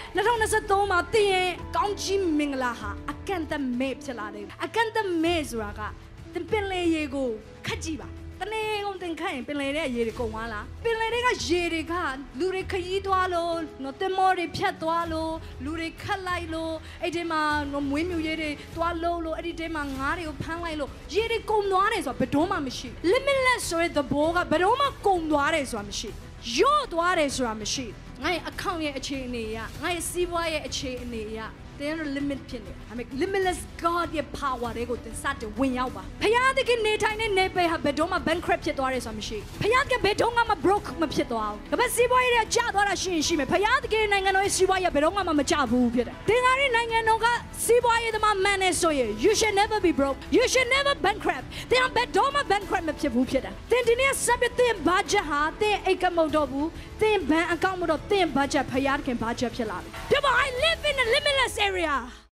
2023မှာသင်ရဲ့ကောင်းကြီးမင်္ဂလာဟာအကန့်အသတ်မဲ့ဖြစ်လာတယ်အကန့်အသတ်မဲ့ဆိုတာကသင်ပင်လေရေကိုခတ်ကြည့်ပါတနေ့ကုန်သင်ခတ်ရင်ပင်လေတဲ့ရေတွေကုန်သွားလားပင်လေတွေကရေတွေကလူတွေခရီးသွားလို့နော်တင်မောတွေဖြတ်သွားလို့လူတွေခတ်လိုက်လို့အဲ့ဒီမှာမွေးမြူရေတွေသွားလို့အဲ့ဒီတဲမှာငါးတွေကိုဖမ်းလိုက်လို့ရေတွေကုန်သွားတယ်ဆိုတာဘယ်တော့မှမရှိ limitless ဆိုတဲ့သဘောကဘယ်တော့မှကုန်သွားတယ်ဆိုတာမရှိရော့သွားတယ်ဆိုတာမရှိငါ့ရဲ့အကောင့်ရဲ့အခြေအနေအရငါ့ရဲ့စီးပွားရဲ့အခြေအနေအရတဲ့ limit ဖြစ်နေဒါပေမဲ့ limitless God ရဲ့ power တွေကိုသင်စတင်ဝင်ရောက်ပါဖခင်တခင်နေထိုင်တဲ့နေပေဟာဘယ်တော့မှ bankrupt ဖြစ်သွားတယ်ဆိုတာမရှိဖခင်ကဘယ်တော့မှ broke မဖြစ်သွားဘူးဒါပေမဲ့စီးပွားရေးကျသွားတာရှိမယ်ဖခင်တခင်နိုင်ငံတော်ရဲ့စီးပွားရေးဘယ်တော့မှမကျဘူးဖြစ်တယ်သင်္ကားရဲ့နိုင်ငံတော်ကစီးပွားရေးသမားမှန်နေဆိုရင် you should never be broke you should never bankrupt သင်ဘယ်တော့မှ bankrupt မဖြစ်ဘူးဖြစ်တယ်သင်ဒီနေ့စပ်သင် budget ဟာသင်အိတ်ကမဟုတ်တော့ဘူးသင်ဘဏ်အကောင့်မတော့သင် budget ဖခင်တခင် budget ဖြစ်လာပြီပြပါ I live in a limitless area